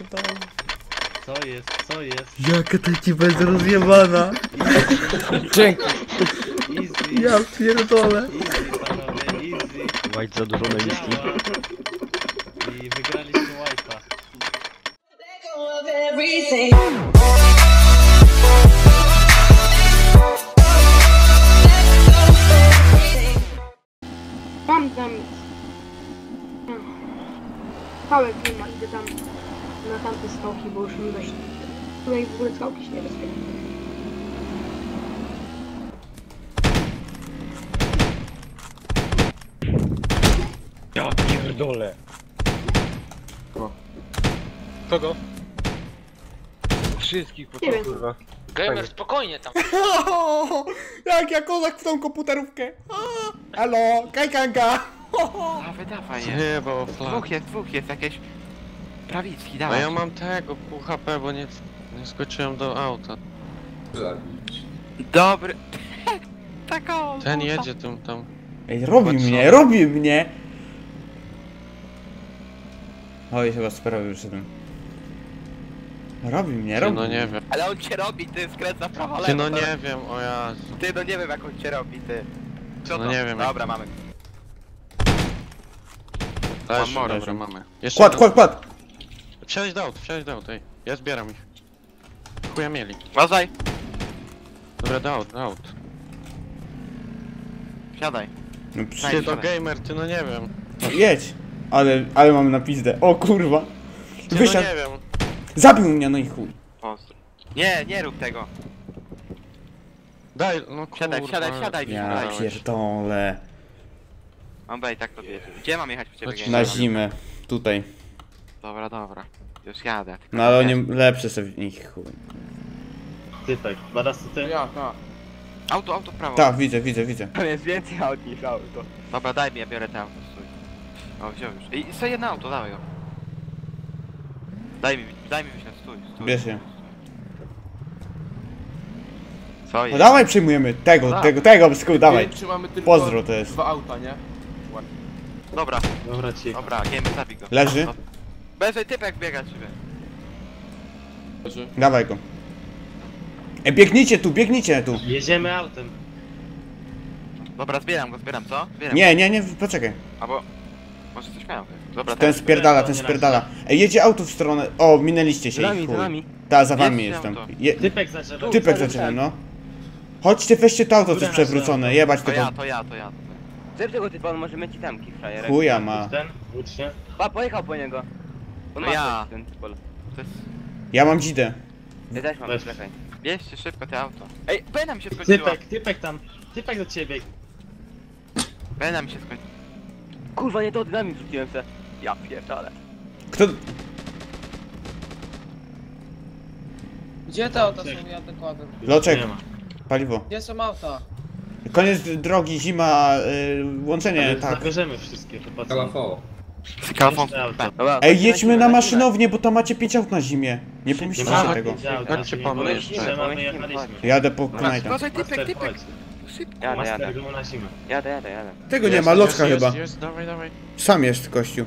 pierdolę. Co jest? Co jest? Jaka ta ekipa jest rozjebana. Dzięki. Easy. Ja pierdolę. Easy, panowie, easy. White za dużo na whisky. Działa. I wygraliśmy White'a. Mam tam... Skałek nie ma, idę tam na tamte skałki, bo już mi dość... Tutaj w ogóle skałki się nie bezpieczne. Ja pierdolę. Kogo? Wszystkich po Nie wiem. kurwa. Gamer, spokojnie tam. Jak ja kozak w tą komputerówkę. Halo, kajkanka. Dawaj, dawaj, jest. Nie, bo flag. Dwóch jest jakieś... Prawicki, A dawaj. ja mam tego, pół HP, bo nie skoczyłem do auta. Dobry. Taką. Ten jedzie tym tam. Ej, robi mnie. Oj, chyba sprawy wyszedłem. Robi mnie. No nie wiem. Ale on cię robi, ty skręca w prawo, lewo. Ty no teraz. nie wiem, o ja. Ty no nie wiem jak on cię robi, ty. Co No to? nie wiem, Dobra, mamy. Leży, morę, dobra, że- mamy. Jeszcze Kład. Wsiadaj do aut, ej. Ja zbieram ich. Chuja mieli. Uważaj. Dobra, do aut. Siadaj. No Ty przecież... to gamer, ty no nie wiem. Jedź. Ale mam na pizdę. O kurwa. Ty no Wysiadł. nie wiem. Zabił mnie, no i chuj. Pozdro. Nie, nie rób tego. Daj, no kurwa. Siadaj. Ja Dawaj. pierdolę. Dobra, i tak to wiecie. Gdzie mam jechać po ciebie? Chodź Gamer? Na zimę. Tutaj. Dobra. Już jadę. No ale oni lepsze sobie w nich chuj. Typek. Badass to ty? Ja, tak. Auto w prawo. Tak, widzę. Tam jest więcej aut niż auto. Dobra, daj mi, ja biorę te auto, stój. O, wziął już. I sobie jedno auto, dawaj go. Daj mi wysiąść, stój. Bierz je. Co No jest? dawaj przyjmujemy. Tego, skuj, dawaj. Czy mamy tylko Pozdro to jest. 2 auta, nie? Dobra, Dobra, gamer, zabij go. Leży? No. Będzie typek biega ciebie. Leży. Dawaj go. Ej, biegnijcie tu. Jedziemy autem. Dobra, zbieram go, co? Zbieram. Nie, poczekaj. Albo... Może coś miałem. Dobra, Ten spierdala. Ej, jedzie auto w stronę. O, minęliście się i chuj. Ta, za wami Jedźcie jestem. auto. Typek za drzewem. Typek za drzewem, no. Chodźcie, weźcie to auto, co jest przewrócone. Jebać To to. ja. Zrób tego typa, on może mieć i tamki, frajerek. Chuja ma. Ten, ucznie. Pa, pojechał po niego. On To ma ja. coś, ten typol. To jest... Ja mam dzidę. Ja też mam, Weź. czekaj. Bierzcie szybko te auto. Ej, pena mi się skończyła. Typek tam. Typek do ciebie. Pena mi się skończyła. Kurwa, nie to od nami wrzuciłem se. Ja pierdolę. Kto... Gdzie te auta są? Ja dokładnie. Loczek, Nie ma. paliwo. Gdzie są auta? Koniec drogi, zima, łączenie, Ale tak. zabierzemy wszystkie, to po co? Kalafon. Dobra, Ej, jedźmy na maszynownię, bo tam macie 5 aut na zimie. Nie Nie pomyślcie ma tego. Chodźcie pan jeszcze. Trzeba wyjechaliśmy. Jadę po Knajta. Uważaj, typek. Jadę. Master go na zimę. Jadę. Tego nie ma, loczka chyba. Jest, dawaj. Sam jest, kościół.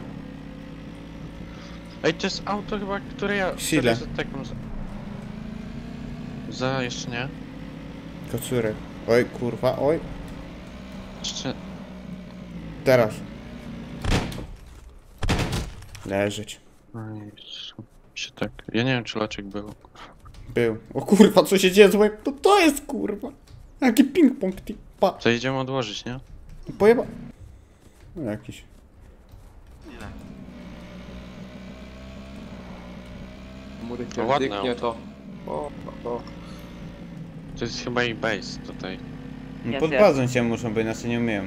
Ej, to jest auto chyba, które ja... Sile. Za jeszcze nie? Kocurek. Oj, kurwa, oj. Jeszcze... Teraz. Leżeć. Oj, się tak... Ja nie wiem, czy Loczek był. Był. O kurwa, co się dzieje? Słuchaj, to jest kurwa. Jaki ping-pong, typa. To idziemy odłożyć, nie? Pojeba... No, jakiś. Mury To ładne pierdyknie auto. to. To jest chyba i base tutaj. No, Ja podpadzą się muszą, bo inaczej nie umieją.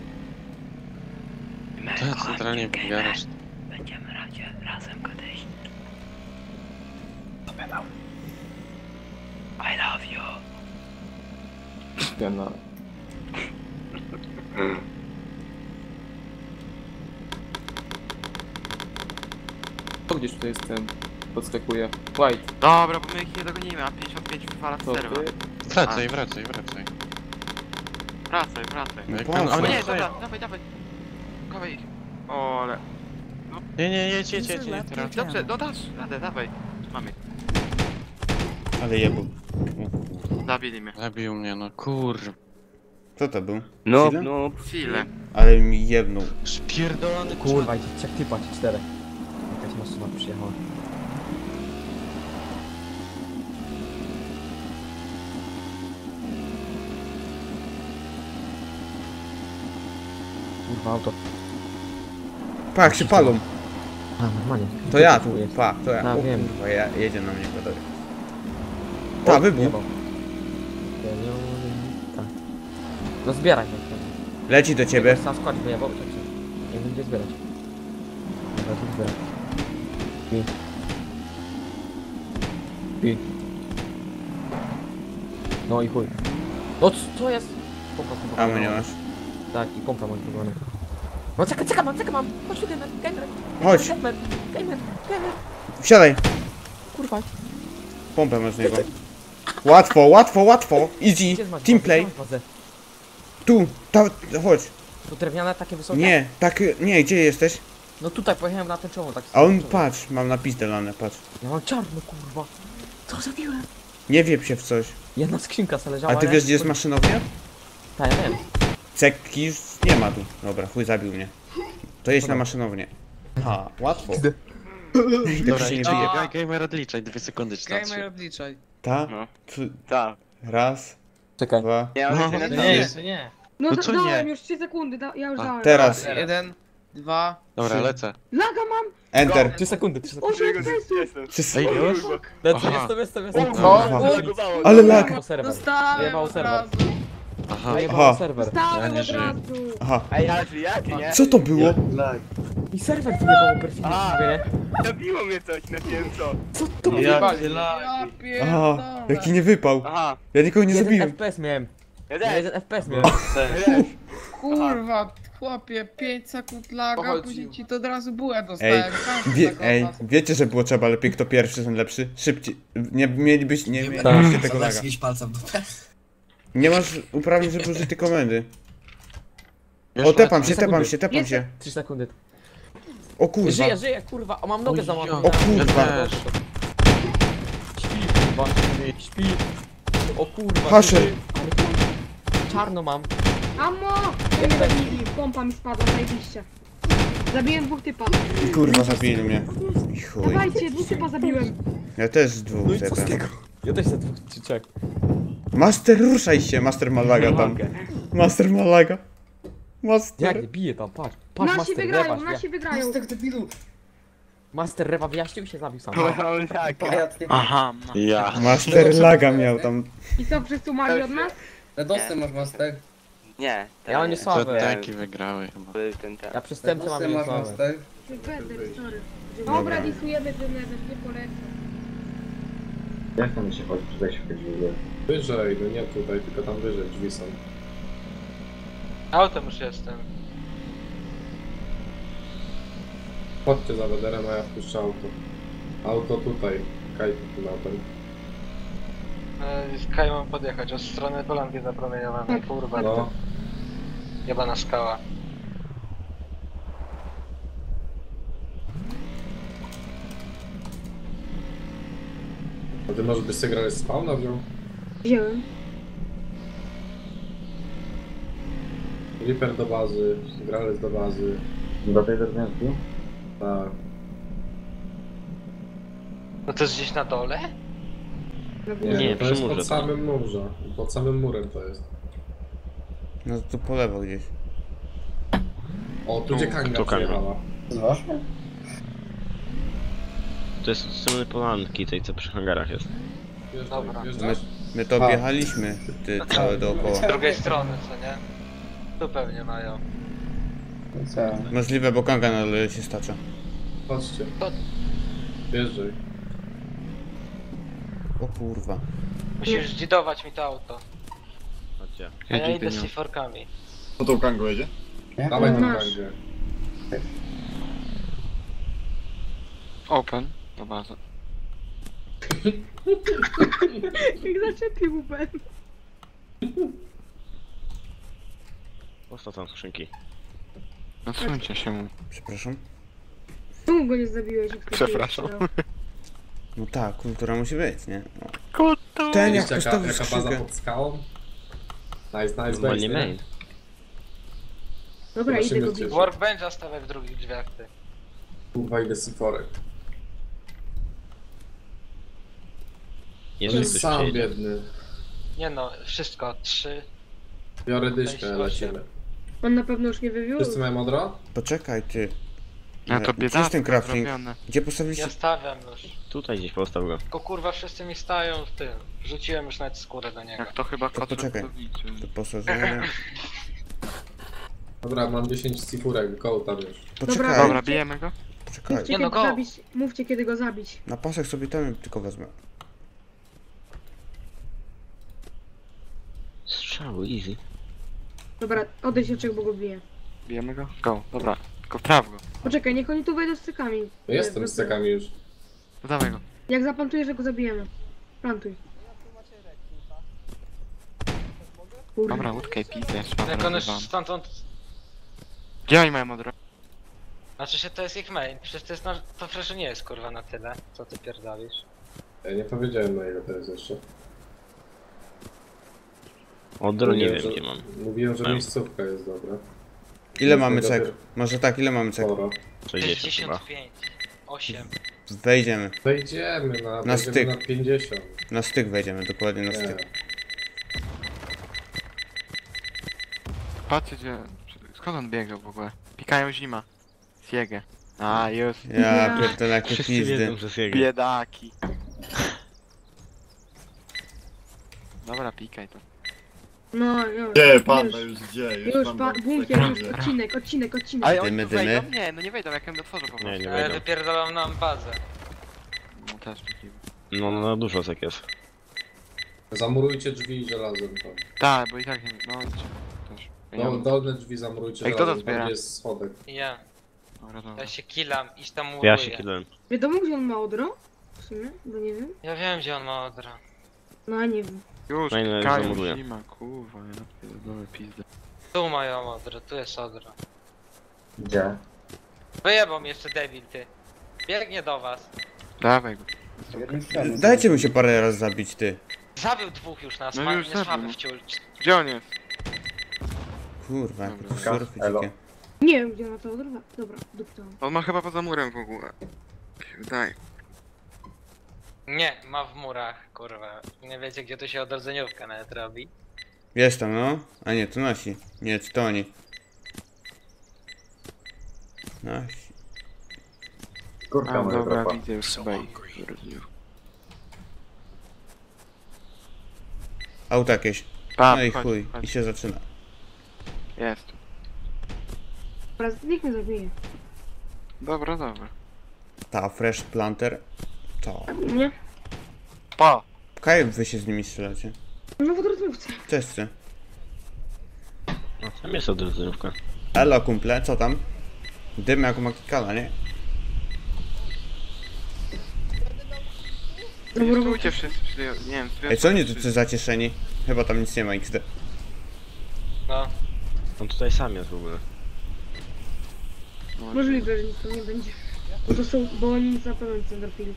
To centralnie garaż. Będziemy razem kiedyś. I love you. Piana. To gdzieś tutaj jest ten. Podskakuje. White. Dobra, bo my ich nie dogonimy, a 55 wywala w To serwa. ty? Wracaj. Wracaj. No, Jak po on- co? O nie, tutaj- dobra, dawaj. Dawaj ich. O, ale... Nie, jedź, teraz. Dobrze, no dasz radę, dawaj. Mamy. Ale jebł. Zabili mnie. Zabił mnie, no kurwa. Co to był? No, Chwilę? no. Chwilę. Ale mi jebnął. Spierdolony Kurwa, idzie 3 typa, czy 4. Jakaś maszyna przyjechała. Kurwa, auto. Pa, jak się palą. A, normalnie. To ja tu, jest. pa, to ja. A, O wiem. kurwa, jedzie na mnie gotowy. Ta, wybuch. Tak. No zbieraj mnie. Leci do ciebie. Sam składź wyjebał, tak się. Nie wiem gdzie zbierać. Dobra, tu zbierać. I. No i chuj. No co jest? Pompa A my nie masz. Tak, i pompa mam wygląda. No czekaj mam! Chodź tu, gamer! Chodź. Gamer! Wsiadaj. Kurwa! Pompę masz z niego. Łatwo. Easy. Gdzie masz Teamplay. bazę? Gdzie masz bazę? Tu, chodź. To drewniane takie wysokie? Nie, tak, nie, gdzie jesteś? No tutaj pojechałem na ten czoło, tak. A on, patrz, mam napis delany, patrz. Ja mam czarno, kurwa! Co zabiłem? Nie wiep się w coś. Jedna skrzynka se leżała. A ty wiesz, gdzie jest maszynownia? Tak, ja wiem. Cekki już nie ma tu. Dobra, chuj zabił mnie. To jedź na maszynownię. Ha, łatwo. Tak Dobra, się nie idź, bije. gamer odliczaj, 2 sekundy czy na 3. odliczaj. Ta? No. Tak. Raz, Czekaj. dwa. Ja No, już się nie. Jeszcze nie. No, No to co dałem nie? już 3 sekundy, ja już A, dałem. Teraz. 1, 2. Dobra, lecę. Laga mam! Enter. 3 sekundy. 8 FPS-ów! Wszyscy. Ej, już? Lecę, jestem. Kurwa. Ale lag. Serwer. Dostałem Wyjebał od serwer. razu. Aha. Wyjebał serwer. Stałem Ja nie od żyję. razu! Aha. Ej, ale jak, nie? Co to było? I serwer wyjebał perfidnie, nie? Zabiło mnie coś, nie wiem co. Co to było? Ja Aha, pierdolę. jaki nie wypał. Aha. Ja nikogo nie 1 zabiłem. FPS miałem. Ja Ja też. 1 FPS miałem. Kurwa, chłopie, 5 sekund laga, później ci to od razu bułę Ej, dostałem. ej, wiecie, że było trzeba lepiej, kto pierwszy, ten lepszy? Szybciej. Nie mielibyście tego laga. Nie masz uprawnień, żeby użyć tej komendy. O, tepam się. 3 sekundy. O kurwa. Żyję, kurwa. O, mam nogę załamaną. O kurwa. Ja też. Śpi, kurwa. Śpi. O kurwa. Haszel. Czarno mam. Ammo! To mnie zabili, pompa mi spadła, zajebiście. Zabiłem 2 typa. I kurwa zabili mnie. I chuj. Dawajcie, 2 typa zabiłem. Ja też z dwóch No i co z tepem. tego? Ja też za 2 czy 3. Master, ruszaj się, Master Malaga tam. Master Malaga. Jak Master. nie bije tam, patrz. Patrz, Nasi Master wygrają, Rewa. nasi wygrają. Master Rewa wyjaśnił i się zabił sam. Tak. Aha, Ja. Master Laga miał tam. I co, wszyscy umarli od nas? Redosy masz master. Nie. Ja mam To niesławę. tanki wygrały chyba. Ja przestępcę mam niesławę. Bender, sorry. Dobra, disujemy ten level, nie polecam. Jak tam się chodzi? Tutaj się chodzi w ogóle. Wyżej, no nie tutaj, tylko tam wyżej drzwi są. Autem już jestem. Chodźcie za Wederem, a ja wpuszczę auto. Auto tutaj, kajty tym autem. Z Kaj mam podjechać od strony Polanki zapromieniowanej, kurwa. No, Jebana skała. a ty może byś sobie grali z spawna wziął? Wziąłem. Reaper do bazy, grales do bazy. Do tej drewnianki? Tak. No to jest gdzieś na dole? Nie, to jest pod samym murze. Pod samym murem to jest. No tu po lewo gdzieś. O, tu gdzie Kanga przyjechała. To jest z strony Polanki, tej co przy hangarach jest. Dobra. Wjeżdżasz? My to objechaliśmy, ty całe dookoła. Z drugiej strony, co nie? Tu pewnie mają. Możliwe, bo Kanga na dole się stacza. Chodźcie. To- Wjeżdżaj. O kurwa. Musisz zdzidować mi to auto. Chodźcie. A ja idę z C4-kami. No to Kango jedzie? Dawaj tą Masz. Kangę. Open. Do bazy. Jak zaczepił Ben. Postaw tam skrzynki. Odsuńcie się mu. Przepraszam. Czemu go nie zabiłeś? Jak ktoś Przepraszam. nie strzelał? No tak, kultura musi być, nie? No. Kultura! Ten jak Widzicie postawił jaka baza skrzynkę. pod skałą? Nice Normalnie base, nie? main. Dobra, idę go bić. Workbencha stawia w drugich drzwiach, ty. Kurwa, ile syforek. Jeżeli Jest ktoś sam przyjedzie. biedny. Nie no, wszystko, 3. Biorę dyszkę, lecimy. On na pewno już nie wywiózł. Wszyscy mają odro? Poczekaj, ty. A to Gdzie jest biedactwo ten crafting? zrobione. Gdzie postawiliście? Ja stawiam już. Tutaj gdzieś postaw go. Tylko kurwa wszyscy mi stają w tym. Rzuciłem już nawet skórę do niego. Jak to chyba To poczekaj. Kotletowniczy. To postawienie. Dobra, mam 10 syfurek, go tam już. Poczekaj, Dobra, bijemy go? poczekaj. Mówcie, Nie no, kiedy go. zabić. Mówcie, kiedy go zabić. Na pasek sobie tam tylko wezmę. Strzały, easy. Dobra, odejdź oczek, bo go biję. Bijemy go? Go, dobra. Tylko traf go. Poczekaj, niech oni tu wejdą z cykami. No jestem z cekami już. No dawaj go. Jak zaplantujesz, że go zabijemy. Plantuj. Kurde. Dobra, łódkę i pizdę. Jak on już stamtąd... Gdzie oni mają odro? Znaczy się to jest ich main. Przecież to jest na... To przecież nie jest kurwa na tyle. Co ty pierdolisz? Ja nie powiedziałem na ile to jest jeszcze. Odro nie Mówiłem, wiem że- gdzie mam. Mówiłem, że Mają. miejscówka jest dobra. Ile mamy Dopiero- cek? Może tak, ile mamy cek? Sporo. 60 chyba. 65. 8. Wejdziemy. Wejdziemy Na będziemy styk. na 50. Na styk wejdziemy, dokładnie na Nie. styk. Patrzcie gdzie... Skąd on biegał w ogóle? Pikają zima. Siegę. A, już. Ja pierdolę, jakie Wszyscy pizdy. wiedzą, że jest jego. Biedaki. Dobra, pikaj to. No, już. Gdzie, panda już gdzie? Już, bunkier, już. Odcinek. Ale Dymy, oni tu dymy. wejdą? Nie, no nie wejdą, jak ja otworzę po prostu. Nie, nie Ale wejdą. wypierdolam nam bazę. No też takiego. No, no dużo sek jest. Zamurujcie drzwi żelazem tam. Tak, bo i tak nie... No, też. Ja No, nie- dolne drzwi zamurujcie Ej, kto to żelazem, tam zbiera? gdzie jest schodek. Ja. Dobra, dobra. Ja się killam, iść tam Ja muruję. się killem. Wiadomo, gdzie on ma odro? W sumie, bo nie wiem. Ja wiem gdzie on ma odra. No, a nie wiem. Już, No i no, pikają zamuruję. zima, kurwa, ja pierdolę pizdę. Tu mają odra, tu jest odra. Gdzie? Wyjebał mnie jeszcze debil ty. Biegnie do was. Dawaj go. Dajcie mu się parę razy zabić, ty. Zabił dwóch już nas, No ma, już nie zabił, słaby no. wciul. Gdzie on jest? Kurwa, jakie Dobra. to surfy Elo. dzikie. Nie wiem, gdzie ma to odro. Dobra, duptałam. On ma chyba poza murem w ogóle. Daj. Nie, ma w murach, kurwa. Nie wiecie gdzie tu się odrodzeniówka nawet robi. Jest tam, no. A nie, to nasi. Nie, to oni. Nasi. Kurka A, moja dobra, dropa. widzę już chyba ich. Rozumiem. Auto jakieś. Pa, No i chodź, chuj. chodź. I się zaczyna. Jest. Dobra, niech mnie zabije. Dobra, dobra. Ta, fresh planter. To. Nie? Pa! Kaj wy się z nimi strzelacie. No w odrotówce. Cześć ty. No, tam jest odrozynówka. Elo kumple, co tam? Dym jak u Makikala, nie? Stójcie wszyscy, nie wiem, Ej, co oni tu tacy zacieszeni? Chyba tam nic nie ma XD. No. On tutaj sam jest w ogóle. Możliwe, że nic tu nie będzie. Bo to są, bo oni nic na pewno nic nie trafili.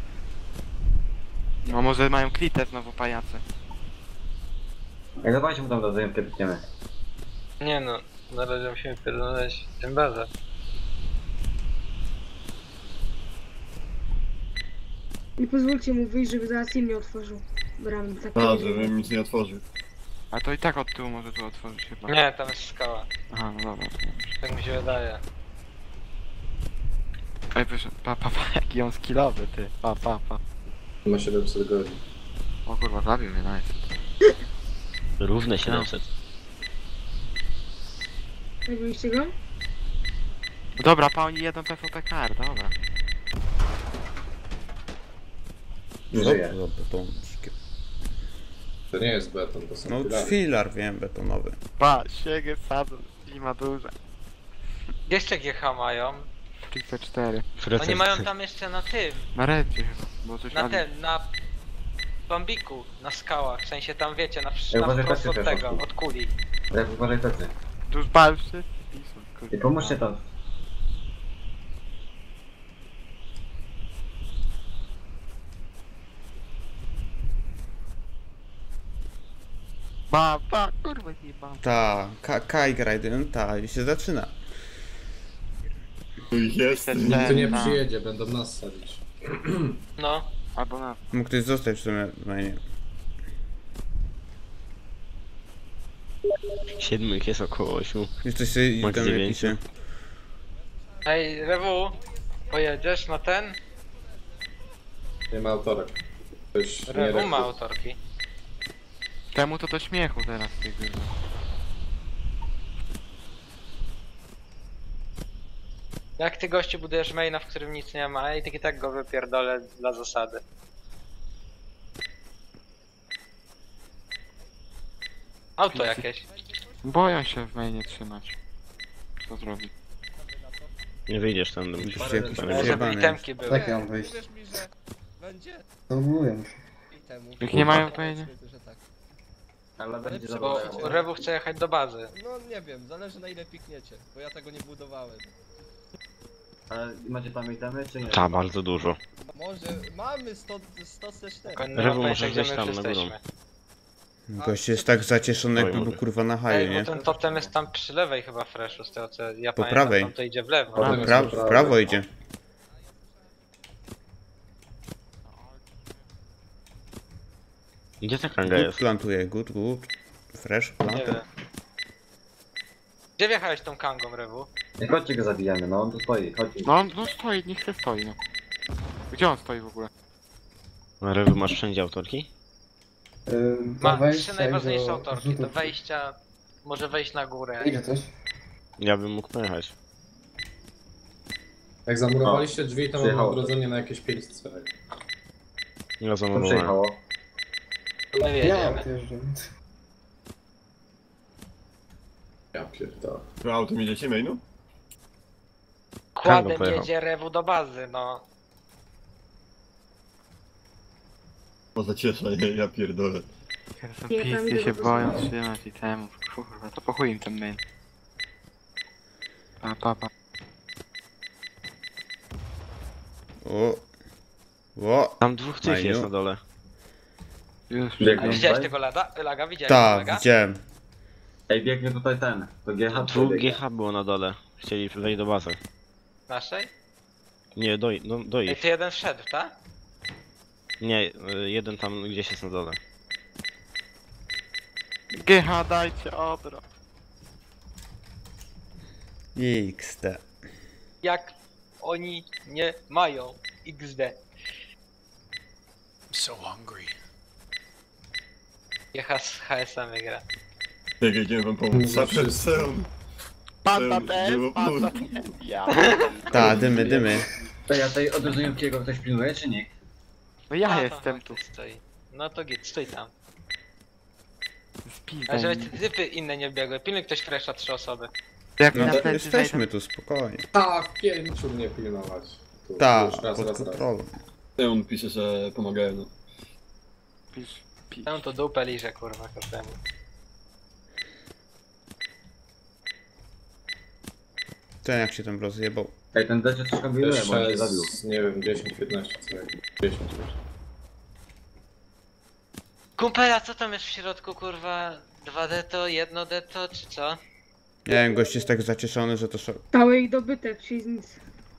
No może mają klitę znowu pajace. Ej, dawajcie mu tam do zajęcia, biegniemy. Nie no, na razie musimy pierdolać tym bazę. Nie pozwólcie mu wyjść, żeby zaraz im nie otworzył bramy. Tak A, żebym nic nie otworzył. A to i tak od tyłu może tu otworzyć chyba. Nie, tam jest skała. Aha, no dobra. Tak mi się wydaje. Ej, proszę, pa, jaki on skillowy, ty. Pa. Ma 700 godzin. O kurwa, zabił mnie, nice. Równe 700. Zabiliście go? No dobra, pa, oni jedą PvP-kar, dobra. Nie żyje. Za beton. To nie jest beton, to są No filary. filar, wiem, betonowy. Pa, siegę, sadzą, zima duża. Jeszcze GH mają. Triple 4. Oni mają tam jeszcze na tym. Na reddzie chyba, bo coś Na Ali. tym, na bambiku, na skałach, w sensie tam wiecie, na uważaj, wprost od plecy też tego, odpuść. od kuli. Jak uważaj plecy. Tu już bal wszyscy? I pomóżcie tam. kurwa nie mam. Ta, Kaj Grajden, ta, i się zaczyna. Jest. Nikt tu nie przyjedzie, będą nas sadzić. No. Albo na... Mógł ktoś zostać w sumie, no nie. 7 jest około 8. Jeszcze się Max tam nie 9. pisze. Ej, Rewu, pojedziesz na ten? Nie ma autorek. Ktoś nie Rewu ma rekrut. autorki. Temu to do śmiechu teraz tej gry. Jak ty gościu budujesz maina, w którym nic nie ma i tak go wypierdolę dla zasady. Auto jakieś. Boją się w mainie trzymać. Co zrobi? Nie wyjdziesz tam, musisz Musisz się jakoś Żeby przejebane. itemki były. Tak ja mam wyjść. Uwierz mi, że będzie To mówię. itemu. Jak nie mają w mainie? Że tak. Ale będzie Bo zabawa. Rewu chce jechać do bazy. No nie wiem, zależy na ile pikniecie, bo ja tego nie budowałem. Ale macie tam itemy, czy nie? Ta, bardzo dużo. Może mamy 104. Tylko nie Rewu ma może pojęcia, gdzieś gdzie my tam na jesteśmy. Gość jest tak zacieszony, jakby był kurwa na haju, Ej, nie? bo ten totem jest tam przy lewej chyba freshu, z tego co ja Po pamiętam, prawej. tam to idzie w lewo. Potem jest po W prawo idzie. Gdzie ta kanga Good jest? plantuje, good. Fresh Nie plant. wiem. Gdzie wjechałeś tą kangą, Rewu? Nie, chodźcie go zabijamy, no on tu stoi, chodźcie. No stoi, niech se stoi, no. Gdzie on stoi w ogóle? Rewy, masz wszędzie autorki? Ma trzy najważniejsze autorki, do wejścia, może wejść na górę. Idzie coś? Ja bym mógł pojechać. Jak zamurowaliście drzwi, to mamy Przyjechało. odrodzenie na jakieś 5 sferek. Ja To zamurowałem. przyjechało. My wiedziemy. Ja pierdolę. Autem idziecie mainu? Kładem pojechał. jedzie Rewu do bazy, no. Poza ciesza, ja pierdolę. Są Nie, tam pisty idę się do boją bazy. trzymać itemów. Kurwa, to po chuj im ten main. Pa. O, Tam dwóch tych Fajnie. jest na dole. Już Biegną. Widziałeś tutaj? tego laga? Widziałeś ta, tego laga? widziałem. Ej, biegnie tutaj ten. To GH Dwóch biegnie. GH było na dole. Chcieli wejść do bazy. Naszej? Nie, do Ej, ich. ty jeden wszedł, tak? Nie, jeden tam gdzieś jest na dole. GH dajcie odro. XT. Jak oni nie mają XD. So hungry. Jecha z HSM wygra. Jak jedziemy wam pomóc. Zawsze Panda też, panda też. Ja. Ta, dymy. Ej, a tej odrodzeniówkiego ktoś pilnuje, czy nie? No ja A, jestem tu. Stoi. No to git, stój tam. A Spizaj żeby mi. te typy inne nie wbiegły. Pilnuj ktoś fresha 3 osoby. Jak No na to plecy jesteśmy wejdą. tu, spokojnie. w 5 mnie pilnować. Tu, Ta, już raz. pod kontrolą. On pisze, że pomagają. No. Pisz. Tam to dupę liże, kurwa, każdemu. Ten jak się tam rozjebał. Ej, ten decie coś kombinuje, bo mnie zabił. Nie wiem, 10-15 sferek. 10 już. Kumpela, co tam jest w środku, kurwa? 2D to, 1D to, czy co? Nie wiem, gość jest tak zacieszony, że to szok. Całe ich dobytek, czyli nic.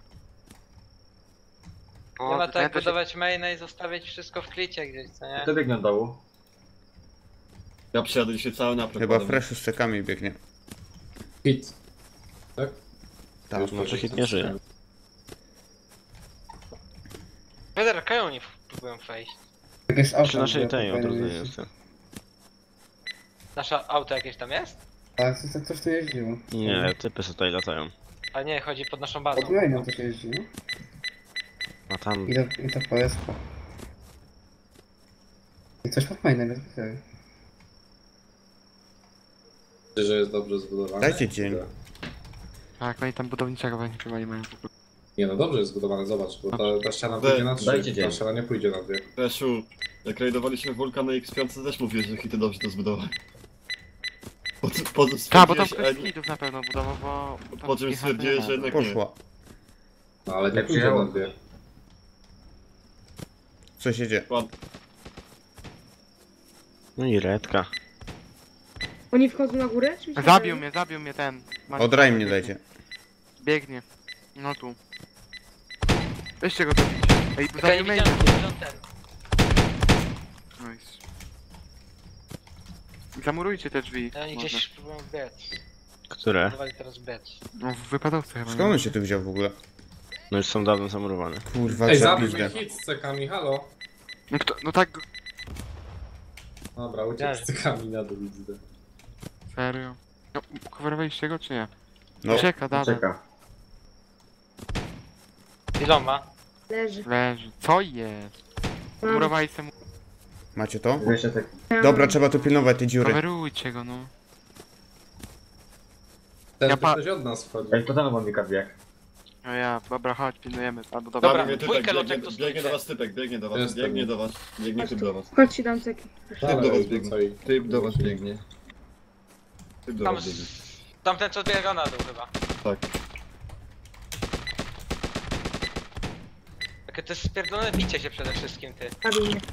Nie ma tak budować maina i zostawiać wszystko w klicie gdzieś, co nie? Kto biegnie od dołu? Ja przyjadę dzisiaj cały naprzód. Chyba Freshu z cekami biegnie. Hit. Tak? Tak. Już Znaczy hit nie żyje. Federka oni próbują wejść. Przy naszej tej odrodzenie jest. Nasze auto jakieś tam jest? Tak, coś tu jeździło. Nie, typy sobie tutaj latają. A nie, chodzi pod naszą bazą. Odmienią też jeździ, no? A tam... I to PSP. I coś pod mainem jest tutaj. Że jest dobrze zbudowane. Dajcie dzień. Tak, oni tam budowniczego pewnie chyba nie mają w ogóle. Nie no, dobrze jest zbudowane, zobacz, bo ta ściana pójdzie na 3, Dajcie dzień. ta ściana nie pójdzie na 2. Peszu, jak rajdowaliśmy Wulkan na X5 też mówiłeś, że hity dobrze to zbudowali. Tak, bo tam ktoś hitów na pewno budował, bo... Po czym stwierdziłeś, że jednak nie. Poszła. No ale nie Jak pójdzie przyjechał? na 2. Co się dzieje? No i redka. Oni wchodzą na górę? Czy mi się Zabił wydaje? mnie ten. Od mnie dajcie. Biegnie. No tu. Weźcie go zabić. Ej, Tylko ja nie zabił widziałem, maina. że on ten. Nice. Zamurujcie te drzwi. Oni może. gdzieś próbują biec. Które? Próbowali teraz biec. No w wypadowce chyba. Skąd on się tu wziął w ogóle? No już są dawno zamurowane. Kurwa, Ej, za zabił pizdę. mnie hit z cekami, halo. No, kto, no tak. Dobra, uciekł z cekami na dół, widzę. Serio. No, coverowaliście go czy nie? No. Czeka, dalej. Czeka. Iloma? Leży. Leży. Co jest? Mam. Murowali se mu. Macie to? 200 sekund. Dobra, trzeba tu pilnować tej dziury. Coverujcie go, no. Ten Ja tu pa- ktoś od nas wchodzi. Ej, to mam wika bieg. No ja, dobra, chodź, pilnujemy. Albo dobra. Dobra, Biegnie dwójkę typek, loczek biegnie, tu biegnie do stójcie. was typek, biegnie do was, Jestem. biegnie do was. Biegnie typ do was. Chodź ci dam ceki. Typ do was Dalej, biegnie. co i- Typ do was biegnie. Typ do Tam, was biegnie. tamten co biega na dół chyba. Tak. Takie to jest spierdolone bicie się przede wszystkim, ty. Zabił mnie.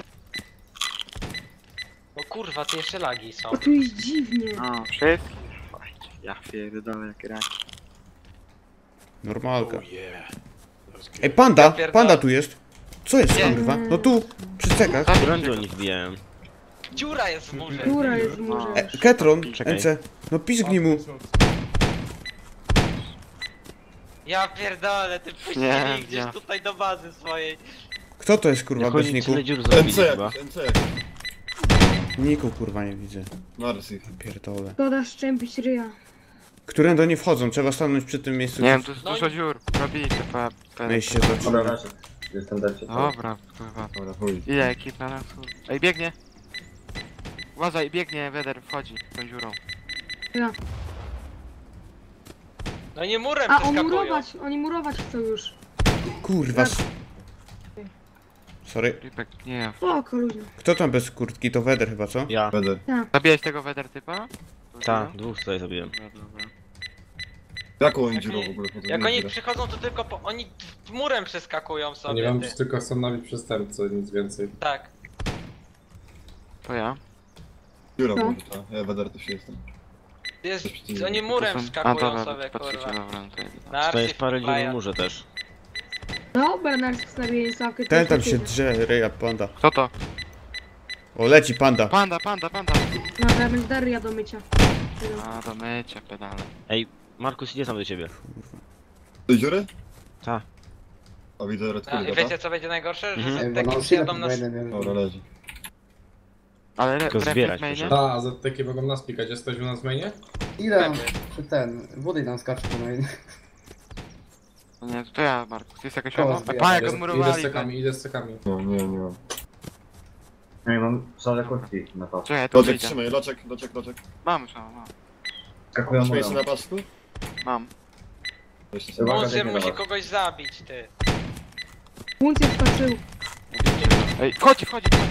No kurwa, ty jeszcze lagi są. O, tu jest dziwnie. No, wszystkich. Fajnie. Ja pierdolę, jak rak. Normalka. Ej, panda! pierdolę. Panda tu jest. Co jest, Gdzie? kurwa? No tu, przy cekach. Którędy oni wbijają? Dziura jest w murze. Która jest w murze już. Ketron, Czekaj. NC. No pisknij mu. Ja pierdolę, ty puścili Nie, gdzieś ja. tutaj do bazy swojej. Kto to jest, kurwa, Jak bez oni niku? tyle dziur zrobili NC chyba. jakiś, NC. Niku, kurwa, nie widzę. Narcy. Pierdolę. Szkoda szczępić ryja. Którędy oni wchodzą? Trzeba stanąć przy tym miejscu. Nie wiem, tu jest No dużo i- dziur. Robili te Miejsce Dobra, zatrzymane. raczej. Jestem depcie. Dobra, kurwa. Dobra, chuj. Ile ekip na nas? Ej, biegnie! Uważaj, biegnie, Weder wchodzi tą dziurą. No nie murem A, przeskakują. oni murować chcą już. Kurwa. Sorry. Ripek, nie. Spoko, ludzie. Kto tam bez kurtki? To Weder chyba, co? Ja. Będę. Zabijałeś tego Weder typa? Tak, dwóch tutaj zabiłem. Dobra, dobra. Jaką oni Jak dziurą oni- w ogóle chodzą? Jak Nie oni dziurę. przychodzą, to tylko oni murem przeskakują Oni sobie, mam ty. tylko są nowi przestępcy, nic więcej. Tak. To ja. Dziura No. może, tak. Ja Weder też jestem. Jest, To oni To murem są- wskakują dobra, sobie, patrzycie, kurwa. dobra, no to jest. Na To jest archiw parę dziur Brian. na murze też. Dobra, narski stawienie sławkę. Ten tam się drze, ryja, panda. Kto to? O, leci panda. Panda! No, ja będę dar ryja do mycia. A, do mycia pedale. Ej, Markus idzie tam do ciebie. Do dziury? Tak. A widzę Red A, Kull, i dobra? wiecie co będzie najgorsze? Że Mhm. taki przyjadą nas... Dobra, leży. Ale Tylko refleks zbierać mainie? proszę. Ta, a ZTK mogą nas pikać, jesteś u nas w mainie? Ile? Wody nam skacze po main. No nie, to ja, Markus. Jest jakaś Koło ono? zbieram. Pa, jak Idę z odmurowali. cekami, idę z cekami. No, nie mam. Nie mam żadne kurtki na to. Czekaj, to Loczek, wyjdzie. trzymaj, loczek. Mam już, mam. Skakują Masz murą. miejsce na pasku? Mam. Jeszcze sobie. Uwaga, Munzjer biegnie musi do was. kogoś zabić, ty. Łuncie wskoczył. Ej, wchodzi!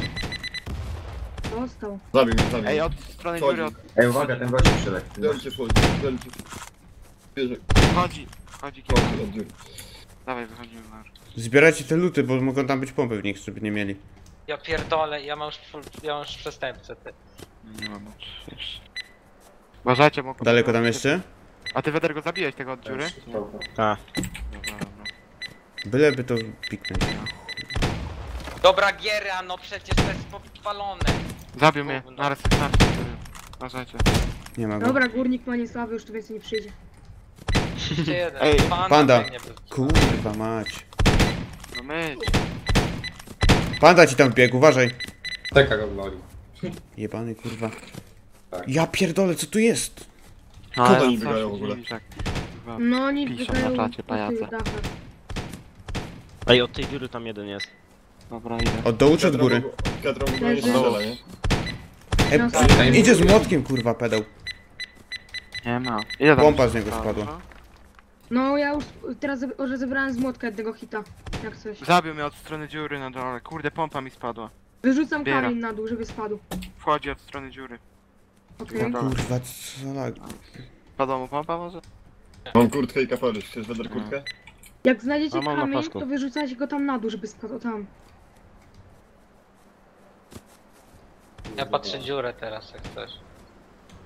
Dostał. Zabił mnie, zabił Ej, mnie. od strony Wchodzi. dziury, Ej, uwaga, ten gość przyleci. Delcie wchodzi, delcie. Bierze, Wchodzi, wchodzi kiedy. od dziury. Dawaj, wychodzimy, Markus. Zbierajcie te luty, bo mogą tam być pompy w nich, żeby nie mieli. Ja pierdolę, ja mam już przestępcę, ty. Nie mam jeszcze. Uważajcie, mogą... Daleko tam jeszcze? A ty, Weder, go zabiłeś tego od dziury? Tak. Dobra. Byleby to piknąć. Dobra giera, no przecież to jest podpalone. Zabił mnie, Gówno. naraz. Uważajcie. Nie ma go. Dobra, górnik ma niesławy, już tu więcej nie przyjdzie. Jeszcze jeden. Ej, panda. biegnie bez- Kurwa mać. No myć. Panda ci tam wbiegł, uważaj. Teka go wloli. Jebany, kurwa. Tak. Ja pierdolę, co tu jest? No, Co to ale oni co biegają się w ogóle? dziwisz, jak, kurwa, No, oni Piszą biegają na czacie, po tych pajace. dachach. Ej, od tej dziury tam jeden jest. Dobra, idę. Od dołu czy od góry? Ketron w ogóle nie strzela, nie? Ej, idzie z młotkiem, kurwa, pedał. Nie ma. Ile tam Pompa jest? z niego Dobra. spadła. No, ja już teraz że zebrałem z młotka jednego hita. Jak coś. Zabił mnie od strony dziury na dole. Kurde, pompa mi spadła. Wyrzucam Zbiera. kamień na dół, żeby spadł. Wchodzi od strony dziury. Okej. Dobra. Kurwa, co lag... Spadła mu pompa może? Mam kurtkę i kapelusz. Chcesz Weder kurtkę? Jak znajdziecie A, mam na kamień, pasku. to wyrzucajcie go tam na dół, żeby spadł tam. Ja patrzę dziurę teraz, jak chcesz.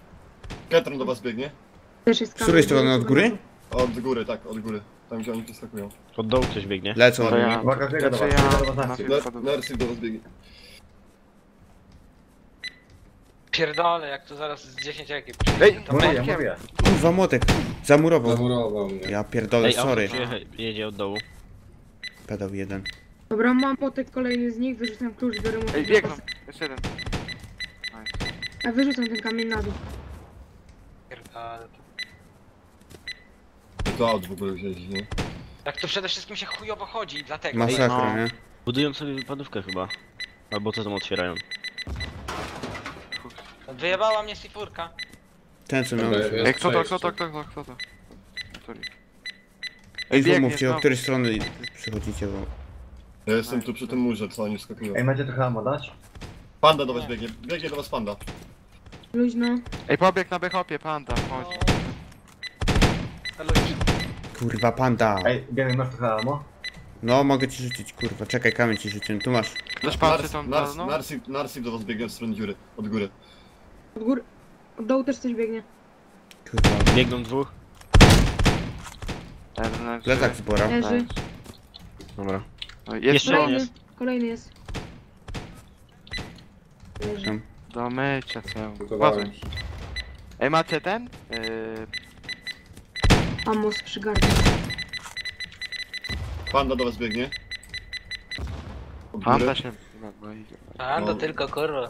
Ketron do was biegnie. Też jest Z której strony, od góry? Od góry, tak, od góry. Tam gdzie oni przeskakują. Od dołu ktoś biegnie. Lecą od To mnie. ja... Uwaga, biega do Znaczy was, ja... biega do was na Narcy. wpadł. Narcyk do was biegnie. Pierdolę, jak tu zaraz z 10 ekip. Ej, To Mówię, będzie. mówię. Kurwa, młotek. Zamurował. Zamurował mnie. Ja pierdolę, sorry. Jedzie od dołu. Pedał jeden. Dobra, mam potek kolejny z nich, wyrzucam klucz, biorę mu. Ej, biegną. Jeszcze jeden. A wyrzucam ten kamień na dół. Pierdolę. To aut w ogóle wzięli, nie? Jak to przede wszystkim się chujowo chodzi, dlatego. Masakra, no. nie? Budują sobie wypadówkę chyba. Albo co tam otwierają. Wyjebała mnie C4. Ten co miał. Dobra, jest Ej, kto to, przejście. kto to? Sorry. Ej, biegnie mówcie, o znowu. której strony przychodzicie, bo... Ja jestem tu przy tym murze, co oni skakują. Ej, macie trochę ammo dać? Panda do was biegnie. Biegnie do was panda. Luźno. Ej, pobieg na bechopie, panda, chodź. Kurwa, panda. Ej, Gemy, masz trochę ammo? No, mogę ci rzucić, kurwa. Czekaj, kamień ci rzuciłem. Tu masz. Ktoś patrzy tą no? Narcyk do was biegnie w stronę dziury. Od góry. Od góry. Od dołu też coś biegnie. Kurwa. Biegną dwóch. Plecak zbora. Leży. Dobra. Jeszcze Kolejny. jest. Kolejny jest. Leży. Tam. do mycia całą. Budowałem. Ej, macie ten? Ammo z przygardą. Panda do was biegnie. Od góry. Panda się... A, to No. tylko kurwa.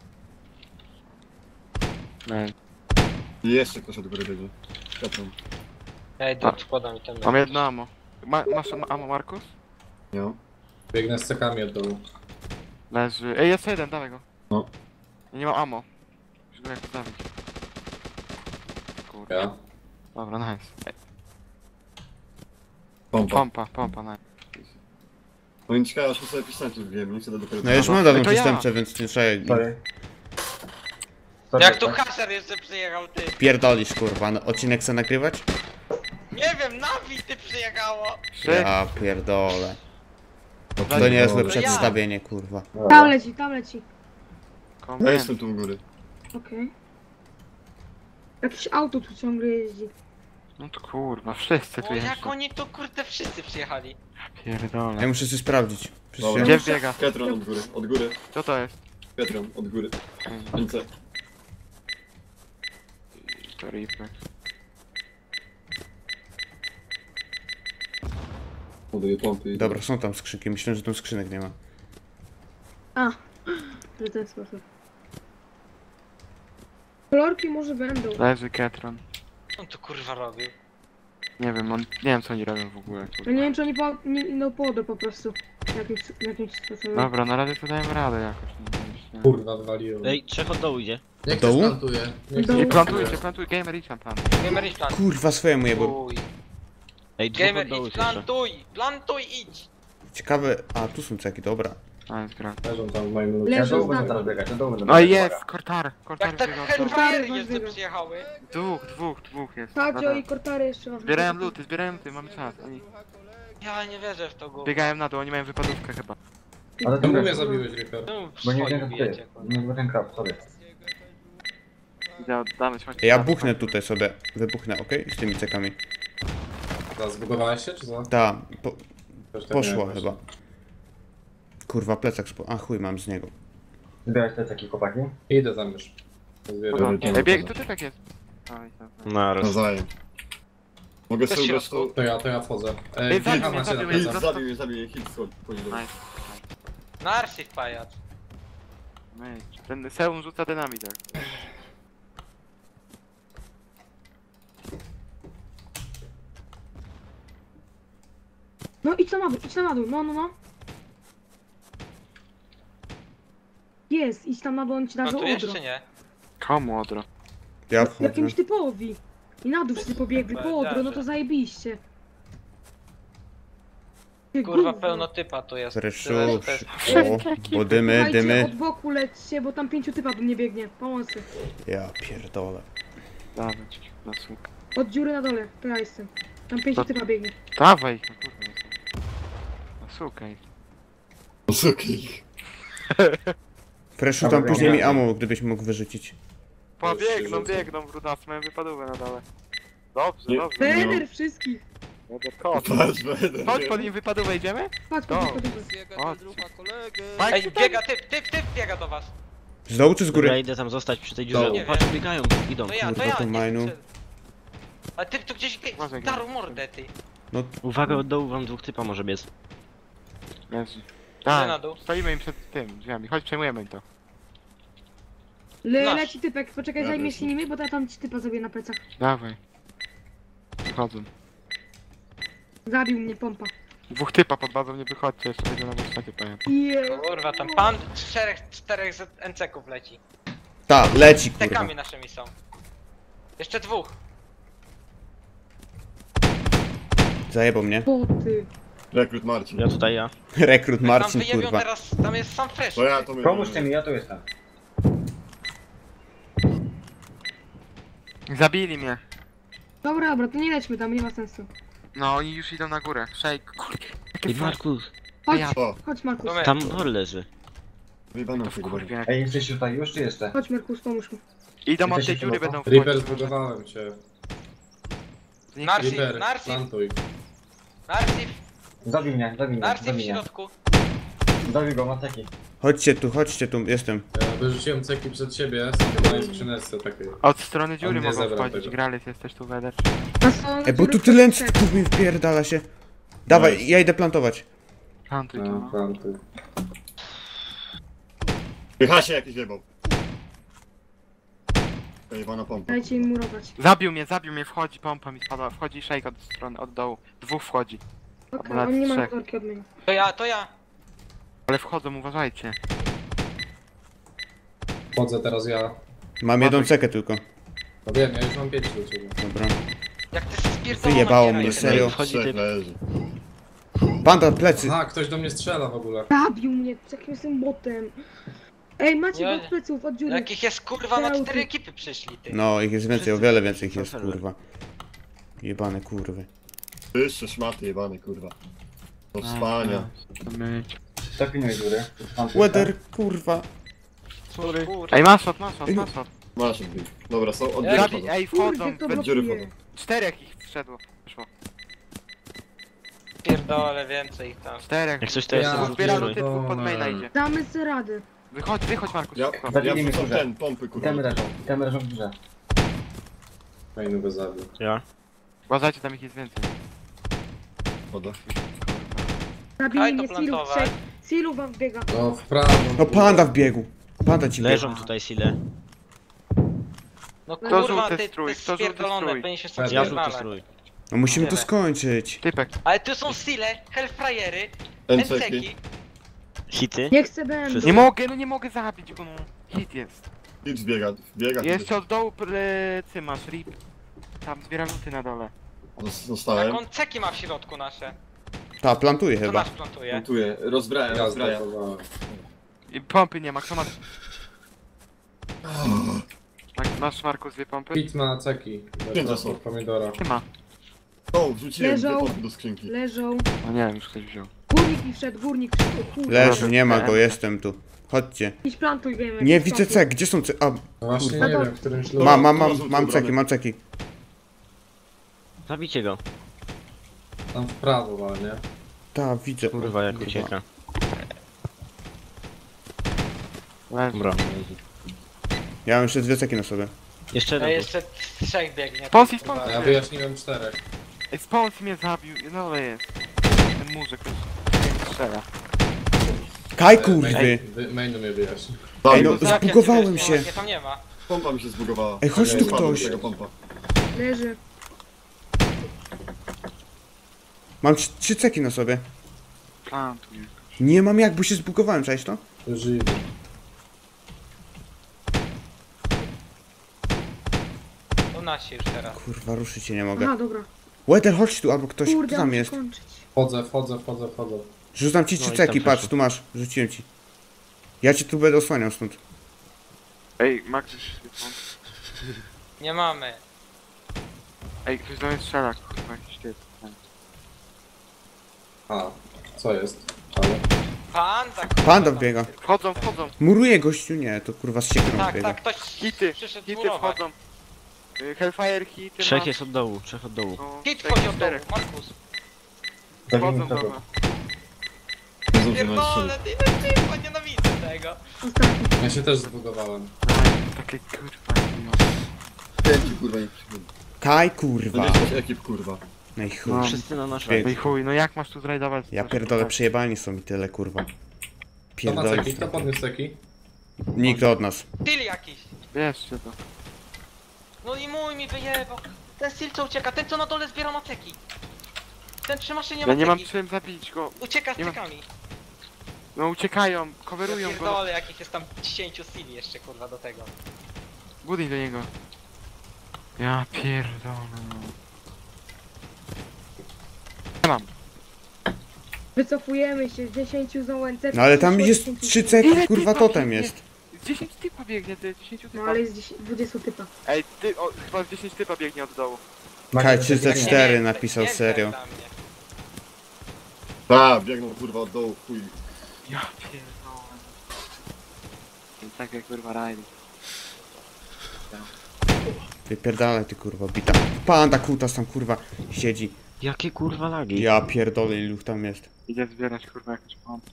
I jeszcze ktoś od góry biegnie. Ketron. Ej, do składam mi ten. Mam jedno ammo. Masz ammo, Markus? Nie. Biegnę z cekami od dołu. Leży. Ej, jest jeden, dawaj go. No. Ja nie mam ammo. Muszę go jakoś zabić. Kurde. Ja. Dobra, nice. Ej, Pompa. pompa, nice. No i ciekawe, aż sobie pistolety wiem, nie chcę dopiero... No już mam dawno To ja. przestępcę, więc nie trzeba... Sorry. Jak tu Haser jeszcze przyjechał, ty? Pierdolisz, kurwa. No, odcinek chcę nagrywać? Nie wiem, Navi ty przyjechało! Ja pierdolę. To Dlaczego? niezłe To przedstawienie, kurwa. Tam leci, tam leci. Ja jestem tu u góry. Okej. Jakieś auto tu ciągle jeździ. No to kurwa, wszyscy tu O, jak jeżdżą. oni tu kurde wszyscy przyjechali. Pierdolę. Ja muszę coś sprawdzić. Dobra. Gdzie biega? Ketron od góry. Od góry. Co to jest? Ketron od góry. Ręce. To Reaper. Podaję pompy i... Dobra, są tam skrzynki. Myślę, że tam skrzynek nie ma. A, że ten sposób. Kolorki może będą. Leży Ketron. Co on tu kurwa robił? Nie wiem, nie wiem co oni robią w ogóle. Ja nie wiem, czy oni no połodę po prostu. Jakimś sposobem. Dobra, na razie to dajemy radę jakoś. Nie, Kurwa, wywaliłem. Ej, trzech od dołu idzie. Niech dołu? ktoś plantuje. Niech Dołu? I ktoś plantujcie, gamer idź tam plan. Gamer idź plan. Kurwa, swojemu jebał. Uj. Ej, dwóch Gamer od dołu idź jeszcze. plantuj! Plantuj idź! Ciekawe... A, tu są ceki, dobra. A, jest gra. Leżą tam w moim ludzie. Ja Leży dołu z będę nami. teraz biegać, na dołu będę No biegać, jest, uwaga. Kortar Jak tak biegał. Hellfire Dwóch. jeszcze przyjechały. Dwóch jest. Tacio Dobra. i Kortary jeszcze mam. Zbierają luty, mamy czas. Oni Ja nie wierzę w to gówno. biegają na dół, oni mają wypadówkę chyba. Ale to Czemu mnie wiesz, zabiłeś, Reaper? No, bo nie swoim wiem, bijecie, ty. kurwa. Nie wiem, ten krab, sorry. Damy się. Ja buchnę tutaj sobie. Wybuchnę, okej? Z tymi cekami. Zbugowałeś się, czy co? Ta, Też tak poszło miałem chyba. Kurwa, plecak A chuj, mam z niego. Zbierać te ceki, chłopaki? Idę tam już. Zbieram. Ej, bieg, tu tak jest. Oj, tam. Naraz. Nawzajem. Mogę Też sobie się ubrać to... To ja wchodzę. Ej, zabił Wilka mnie, macie na zabił mnie. plecach. Zabił mnie, hit squad. Nice. Narsik pajac. Ten Seum rzuca dynamit. Tak. No idź tam na dół, no. Jest, idź tam na dół, on ci da No za tu odro. jeszcze nie. Komu odro? Ja wchodzę. Jakimś typowi. I na dół wszyscy pobiegli, po odro, no to zajebiście. Ty Kurwa gówno. pełno typa tu jest. Freszu, Tyle, że bo dymy, Słuchajcie, dymy. od boku lećcie, bo tam 5 typa do mnie biegnie. Pomocy. Ja pierdolę. Dawać, na słuch. Od dziury na dole, to ja jestem. Tam 5 To- typa biegnie. Dawaj ich, no kurwa. Na słuchaj. Suki. Freshu, tam później mi ammo, gdybyś mógł wyrzucić. Biegną, brudasy, mają wypadówę na dole. Dobrze, Nie. dobrze. Beder wszystkich. Patrz, będę. Chodź, pod nim wypadówę, idziemy? Chodź, No. chodź, chodź. Ej, biega, typ biega do was. Z dołu czy z góry? Ja idę tam zostać przy tej dziurze. Nie Patrz, wiem. biegają, idą. To ja, Kurwa, to nie majnu. wiem, a typ tu gdzieś darł mordę, ty. Uwaga, od dołu wam dwóch typa może biec. Jezu. Na Tak, dół. stoimy im przed tym drzwiami. Chodź, przejmujemy im to. Nasz. Leci typek, poczekaj, Dobra, zajmie się nimi, bo ja tam ci typa zrobię na plecach. Dawaj. Wchodzą. Zabił mnie pompa. Dwóch typa pod bazą, nie wychodźcie, jeszcze będzie na warsztacie, pamiętam. Kurwa, tam pan czterech z NC-ków leci. Ta, leci kurwa. Tekami naszymi są. Jeszcze dwóch. Zajebał mnie. Boty. Rekrut Marcin. Ja tutaj, ja. Rekrut Tam Marcin wyjebią kurwa. teraz, tam jest sam fresh. To ja to my. Pomóżcie mi, ja tu jestem. Zabili mnie. Dobra, to nie lećmy tam, nie ma sensu. No, oni już idą na górę. Shake, kurde. Ej, Markus, Chodź, O, chodź Markus. Dobra. tam wor leży. wyjebano To tego wkurwie. Ej, jesteście tutaj już czy jeszcze? Chodź Markus, pomóż mi. Idą od tej Jesteście dziury, mocno? będą Reaper, wchodzić. zbudowałem cię. Narsif, Reaper, Narsif, plantuj. Narsif, Zabij mnie, zabij mnie, Narsif zabij w mnie. środku. Zabij go, mateki. Chodźcie tu, jestem. Ja wyrzuciłem ceki przed siebie, są w mojej skrzyneczce takiej. Od strony dziury On nie mogą zebrał wchodzić. tego. Grales, jesteś tu, Weder. Ej, bo tu tyle tu mi wpierdala się. Dawaj, ja idę plantować. Plantuj to, No, no. plantuj. Wychasie jakiś jebał. Jebana pompa. Dajcie im murować. Zabił mnie, wchodzi, pompa mi spadła. Wchodzi Shake od strony, od dołu. Dwóch wchodzi. Okej, Nawet on nie ma trzech. korki od mnie. To ja. Ale wchodzą, uważajcie. Wchodzę teraz ja. Mam jedną cekę tylko. No wiem, ja już mam 5 do ciebie. Dobra. Jak ty spierdolona Wyjebało giera mnie, jest. serio. Wchodzi Trzech typ. leży. Banda plecy. Aha, ktoś do mnie strzela w ogóle. Zabił mnie, jakim jestem botem. Ej, macie Nie. go od pleców, od dziury. Jakich jest kurwa na 4 ekipy przyszli, ty. No, ich jest więcej, o wiele więcej ich jest kurwa. Jebane kurwy. Wyższe szmaty jebane kurwa. Do spania. To myć. Zapilnuj góry. Weather kurwa. Sorry. Kurwa. Ej, maszot. Masz odbił. Dobra, są od Ja- dziury Ej, Kurde, wchodzą. to Bez dziury blokuje. wchodzą. Czterech ich wszedło. Wyszło. Pierdolę więcej ich tam. Czterech. Jak coś to jest, Ja to Zbiera zbieruj. luty, dwóch pod maina idzie. Damy sobie radę. Wychodź Markus, Ja, szybko. ja mi wrzucam górze. ten, pompy kurwa. Itemy leżą w górze. Fajny go zabił. Ja. Uważajcie, tam ich jest więcej. Woda. Zabili Daj to mnie Silu, plantować. trzech. Silu wam wbiega. No, w prawo. No panda wbiegł. Panda ci Leżą biegł. tutaj sile. No Kto kurwa, żółty ty strój? ty Kto żółty spierdolony, strój? powinien się stąd Ja Ja żółty spierdalać. strój. No musimy to Tyle. skończyć. Typek. Ale tu są stile, hellfryery, NCki. NCki. Hity? Nie chcę będą. Nie mogę zabić go, no. Hit jest. Idź biega. Jeszcze od dołu plecy masz, rip. Tam zbiera luty na dole. Zostałem. Jak on ceki ma w środku nasze. Ta, plantuje To chyba. nasz plantuje. Montuję, rozbrajam, Ja rozbrajam. zdecydowałem. I pompy nie ma, kto ma... Masz Markus dwie pompy? Pit ma ceki. Pięć są. Pomidora. Nie ma. O, wrzuciłem Leżą. dwie pompy do skrzynki. Leżą. O nie wiem, już ktoś wziął. Górnik mi wszedł, górnik wszedł. O kurde. Leży, nie ma go, jestem tu. Chodźcie. Idź plantuj, wiemy. Nie widzę cek, gdzie są cek? A, No właśnie Kurwa. nie wiem, w którym ślubie. mam ceki. Zabijcie go. Tam w prawo, ale nie? Ta, widzę. Kurwa, jak ucieka. Leży. Dobra. Ja mam jeszcze dwie ceki na sobie. Jeszcze A jeden. jeszcze trzech biegnie. Sponsy. A ja wyjaśniłem 4. Ej, Sponsy mnie zabił, no ale jest. Ten muzyk już nie strzela. Kaj kurwy! Mainu mnie wyjaśni. Ej, no Tak, zbugowałem ja się. ciebie tam nie ma. Pompa mi się zbugowała. Ej, chodź Nie, tu spadłem z ktoś. tego pompa. Leży. Mam trzy ceki na sobie. Plantuj. Nie mam jak, bo się zbugowałem, cześć to? Już idę. To nasi już teraz. Kurwa, ruszyć się nie mogę. Aha, dobra. Weather, chodź tu, albo ktoś Kurde, tam muszę jest. kończyć. Wchodzę. Rzucam ci No trzy i ceki, tam patrz, przeszło. tu masz. Rzuciłem ci. Ja cię tu będę osłaniał stąd. Ej, Max już... Nie mamy. Ej, ktoś do mnie strzela, kurwa, jakiś typ. A, co jest? Ale... Panda, kurwa. Panda wbiega. Wchodzą, wchodzą. Muruje gościu, nie, to kurwa z siekrą Tak, wbiega. tak, ktoś Hity, przyszedł hity murować. wchodzą. Hellfire hity Trzech ma. jest od dołu, trzech od dołu. No, Hit trzech, wchodzi od dołu, czterech. Markus. Wchodzą, dobra. Pierdolę, ty no nienawidzę tego. Ostatni. Ja się też zbugowałem. Takie kurwa. Pięciu kurwa nie przychodzi. Kaj To kurwa. nie jest ekip kurwa. No i chuj. No. Wszyscy na nasz Bieg. No i chuj, no jak masz tu zrajdować? Ja pierdolę, przejebani są mi tyle kurwa. Kto ma Pierdolę. ceki? Kto podniósł ceki? Nikt od nas. Styl jakiś. Bierzcie to. No i mój mi wyjebał. Ten styl co ucieka, ten co na dole zbiera maceki. Ten przy maszynie Ja maceki. nie mam czym zabić go. Ucieka z nie mam- cekami. No uciekają, coverują go. Pierdolę, jakich jest tam 10 stili jeszcze kurwa do tego. Buduj do niego. Ja pierdolę. Nie mam. Wycofujemy się z 10 z ONC. No ale tam jest 3 ceki, kurwa totem jest. 10 typa biegnie, ty, 10 typa. No ale jest 20 typa. Ej, ty, o, chyba 10 typa biegnie od dołu. Kaj 304 Nie, napisał nie, serio. dla mnie. Tak, biegną kurwa od dołu, chuj. Ja pierdolę. Tak jak kurwa rajdy. Wypierdalaj ty kurwa bita. Panda kutas tam kurwa siedzi. Jakie kurwa lagi? Ja pierdolę ilu tam jest. Idę zbierać kurwa jakąś pompę.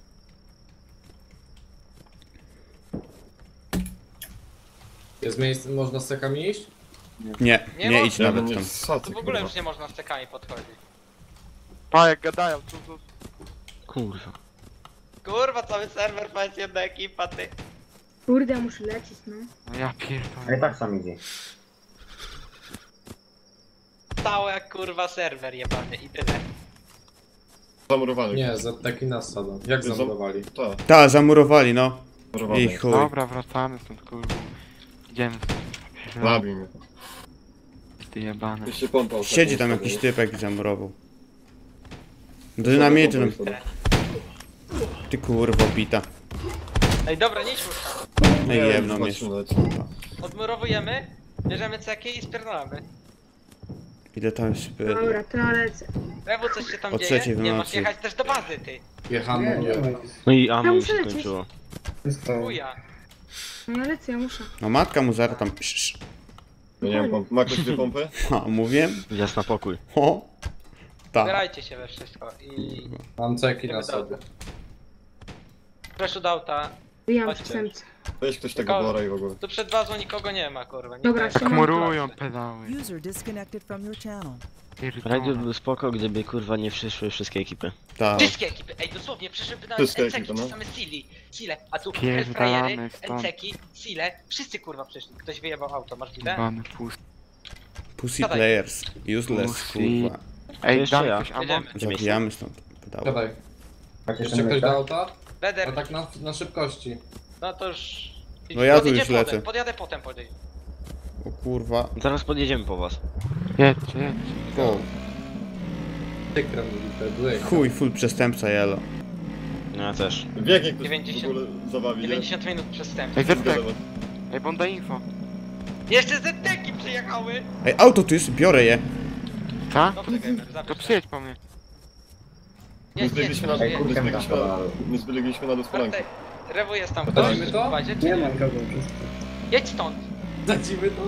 Jest miejsce, można z cekami iść? Nie, Nie nie ma- idź Ja nawet będę tam. sacy Tu w ogóle kurwa. już nie można z cekami podchodzić. Pa, jak gadają, tu. Kurwa. Kurwa, cały serwer to jest jedna ekipa, ty. Kurde, muszę lecieć, no. No ja Ale pierdolę. tak sam idzie. Stało jak kurwa serwer jebany i tyle. Zamurowany. Nie, za taki nas sadzą. Jak zamurowali? Tak, Ta, zamurowali no. zamurowany. I chuj. Dobra, wracamy stąd kurwa. Idziemy. Zabij mnie. Ty jebany. Jeszcze pompa ostatnio Siedzi tam ustawię. jakiś typek i zamurował. Dynamity no. Ty kurwo bita. Ej, dobra, nie idź już tam. No i jedno mnie. Patrzmy leci. Odmurowujemy, bierzemy ceki i spierdolamy. Ile tam jest... Dobra, to ja lecę. Rewu, coś się tam O dzieje? trzeciej w Nie, masz nocy. jechać też do bazy, ty. Jechamy, nie. No i ammo mi muszę się lecieć. skończyło. Chuja. No ja lecę, ja muszę. No matka mu zaraz tam... Ja nie mam pomp. Ma ktoś dwie pompy? Ha, mówiłem? Jasna pokój. O! Tak. Zbierajcie się we wszystko i... Mam ceki na sobie. Freshu do auta. Wyjam w Chodźcie. ósemce. Weź ktoś tego bora i w ogóle. Tu przed bazą nikogo nie ma, kurwa. Dobra, Nikt nie- siema. Chmurują pedały. User disconnected from your channel. Rajdy Pierdolę. był spoko, gdyby kurwa nie przyszły wszystkie ekipy. Tak. Wszystkie ekipy, ej, dosłownie, przyszłyby nawet Wszystkie NCeki, ekipy, no. czy same Sile, a tu Pierdalamy Hellfrayery, stąd. NCeki, Sile, wszyscy kurwa przyszli. Ktoś wyjebał auto, masz widzę? Jebany pust. Pussy Siadaj. players. Useless, Pussy. kurwa. Ej, Jeszcze daj ja. coś ammo. Jedziemy. Zabijamy stąd. Pedało. Siadaj. Macie Jeszcze ktoś do auta? Beder, No tak na szybkości. no to już... No ja tu Podjedzie już potem, lecę. Podjadę potem, podjedzie. O kurwa. Zaraz podjedziemy po was. Jedźcie, jedźcie. O, Tykrem mówi, chuj, full przestępca jelo. No ja też. Wiek jak ktoś 90 w ogóle zabawi, nie? 90 minut przestępstw. Ej, Zetek. Ej, bonda info. Jeszcze ZT-ki przyjechały! Ej, auto tu jest, biorę je. Ta? Dobrze, gamer, To zabierz. przyjedź po mnie. Nie Jedź, zbiegliśmy na jedź, dół, jedź. nie zbiegliśmy na dół z polanki. Bartek, Rewu jest tam ktoś Zacimy to? w bazie, czy nie? Jedź stąd! Zacimy to?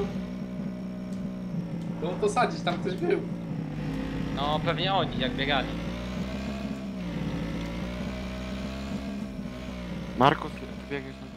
No posadzić, tam ktoś był. No pewnie oni, jak biegali. Markus, ty biegniesz na